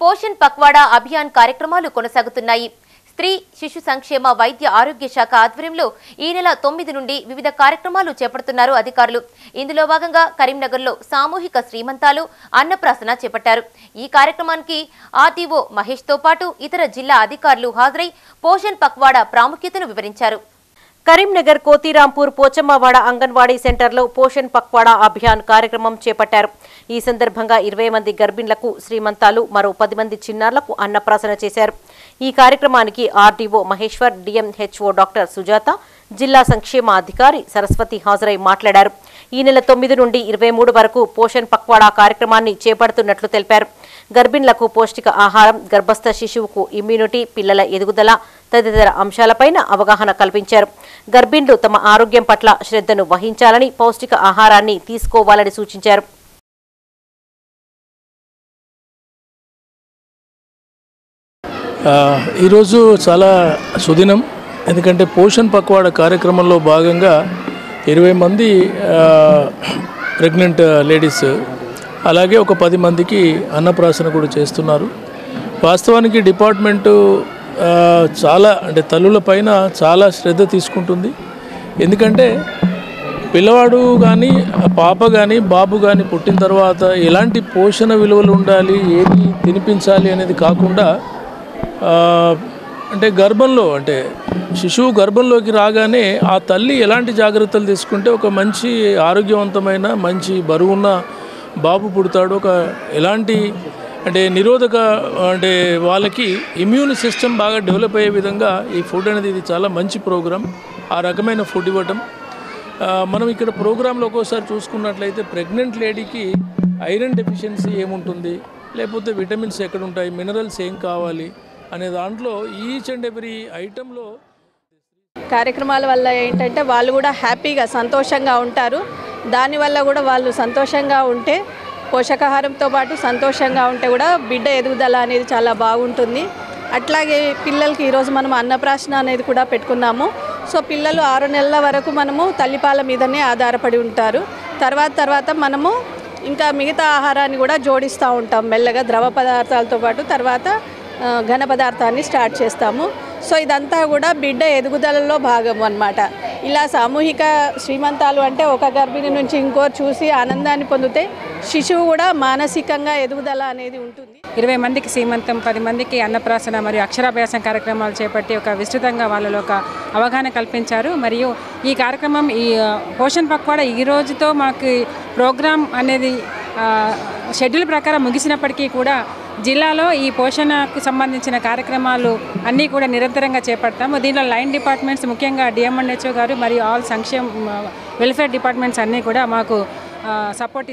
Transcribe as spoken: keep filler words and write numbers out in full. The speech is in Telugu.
పోషణ్ పక్వాడా అభియాన్ కార్యక్రమాలు కొనసాగుతున్నాయి. స్త్రీ శిశు సంక్షేమ వైద్య ఆరోగ్య శాఖ ఆధ్వర్యంలో ఈ నెల తొమ్మిది నుండి వివిధ కార్యక్రమాలు చేపడుతున్నారు అధికారులు. ఇందులో భాగంగా కరీంనగర్లో సామూహిక శ్రీమంతాలు, అన్నప్రాసన చేపట్టారు. ఈ కార్యక్రమానికి ఆర్టీఓ మహేష్ తో పాటు ఇతర జిల్లా అధికారులు హాజరై పోషణ్ పక్వాడా ప్రాముఖ్యతను వివరించారు. కరీంనగర్ కోతిరాంపూర్ పోచమ్మవాడ అంగన్వాడీ సెంటర్లో పోషణ్ పక్వాడా అభియాన్ కార్యక్రమం చేపట్టారు. ఈ సందర్భంగా ఇరవై మంది గర్భిణులకు శ్రీమంతాలు, మరో పది మంది చిన్నారులకు అన్నప్రాసన చేశారు. ఈ కార్యక్రమానికి RDO Maheshwar, DMHO doctor Sujatha, జిల్లా సంక్షేమ అధికారి సరస్వతి హాజరై మాట్లాడారు. ఈ నెల తొమ్మిది నుండి ఇరవై మూడు వరకు పోషణ్ పక్వాడా కార్యక్రమాన్ని చేపడుతున్నట్లు తెలిపారు. గర్భిణులకు పౌష్టిక ఆహారం, గర్భస్థ శిశువుకు ఇమ్యూనిటీ, పిల్లల ఎదుగుదల తదితర అంశాలపైన అవగాహన కల్పించారు. గర్భిణులు తమ ఆరోగ్యం పట్ల శ్రద్ధను వహించాలని, పౌష్టిక ఆహారాన్ని తీసుకోవాలని సూచించారు. ఈరోజు చాలా సుదినం. ఎందుకంటే పోషణ్ పక్వాడా కార్యక్రమంలో భాగంగా ఇరవై మంది ప్రెగ్నెంట్ లేడీస్, అలాగే ఒక పది మందికి అన్నప్రాసన కూడా చేస్తున్నారు. వాస్తవానికి డిపార్ట్మెంటు చాలా అంటే తల్లుల పైన చాలా శ్రద్ధ తీసుకుంటుంది. ఎందుకంటే పిల్లవాడు కానీ, పాప కానీ, బాబు కానీ పుట్టిన తర్వాత ఎలాంటి పోషణ విలువలు ఉండాలి, ఏది తినిపించాలి అనేది కాకుండా అంటే గర్భంలో అంటే శిశువు గర్భంలోకి రాగానే ఆ తల్లి ఎలాంటి జాగ్రత్తలు తీసుకుంటే ఒక మంచి ఆరోగ్యవంతమైన, మంచి బరువున్న బాబు పుడతాడు. ఒక ఎలాంటి అంటే నిరోధక అంటే వాళ్ళకి ఇమ్యూన్ సిస్టమ్ బాగా డెవలప్ అయ్యే విధంగా ఈ ఫుడ్ అనేది ఇది చాలా మంచి ప్రోగ్రాం. ఆ రకమైన ఫుడ్ ఇవ్వటం మనం ఇక్కడ ప్రోగ్రాంలో ఒక్కోసారి చూసుకున్నట్లయితే ప్రెగ్నెంట్ లేడీకి ఐరన్ డెఫిషియన్సీ ఏముంటుంది, లేకపోతే విటమిన్స్ ఎక్కడ ఉంటాయి, మినరల్స్ ఏం కావాలి అనే దాంట్లో ఈచ్ అండ్ ఎవ్రీ ఐటెంలో కార్యక్రమాల వల్ల ఏంటంటే వాళ్ళు కూడా హ్యాపీగా సంతోషంగా ఉంటారు. దానివల్ల కూడా వాళ్ళు సంతోషంగా ఉంటే, పోషకాహారంతో పాటు సంతోషంగా ఉంటే కూడా బిడ్డ ఎదుగుదల అనేది చాలా బాగుంటుంది. అట్లాగే పిల్లలకి ఈరోజు మనం అన్నప్రాసన అనేది కూడా పెట్టుకున్నాము. సో పిల్లలు ఆరు నెలల వరకు మనము తల్లిపాల మీదనే ఆధారపడి ఉంటారు. తర్వాత తర్వాత మనము ఇంకా మిగతా ఆహారాన్ని కూడా జోడిస్తూ ఉంటాం మెల్లగా, ద్రవ పదార్థాలతో పాటు తర్వాత ఘన పదార్థాన్ని స్టార్ట్ చేస్తాము. సో ఇదంతా కూడా బిడ్డ ఎదుగుదలలో భాగం అన్నమాట. ఇలా సామూహిక శ్రీమంతాలు అంటే ఒక గర్భిణి నుంచి ఇంకోరు చూసి ఆనందాన్ని పొందితే శిశువు కూడా మానసికంగా ఎదుగుదల అనేది ఉంటుంది. ఇరవై మందికి శ్రీమంతం, పది మందికి అన్నప్రాసన మరియు అక్షరాభ్యాసం కార్యక్రమాలు చేపట్టి ఒక విస్తృతంగా వాళ్ళలో ఒక అవగాహన కల్పించారు. మరియు ఈ కార్యక్రమం ఈ పోషణ్ పక్వాడా ఈ రోజుతో మనకి ప్రోగ్రాం అనేది షెడ్యూల్ ప్రకారం ముగిసినప్పటికీ కూడా జిల్లాలో ఈ పోషణకు సంబంధించిన కార్యక్రమాలు అన్నీ కూడా నిరంతరంగా చేపడతాము. దీనిలో లైన్ డిపార్ట్మెంట్స్, ముఖ్యంగా డిఎంఎన్హెచ్ఓ గారు మరియు ఆల్ సంక్షేమ వెల్ఫేర్ డిపార్ట్మెంట్స్ అన్నీ కూడా మాకు సపోర్ట్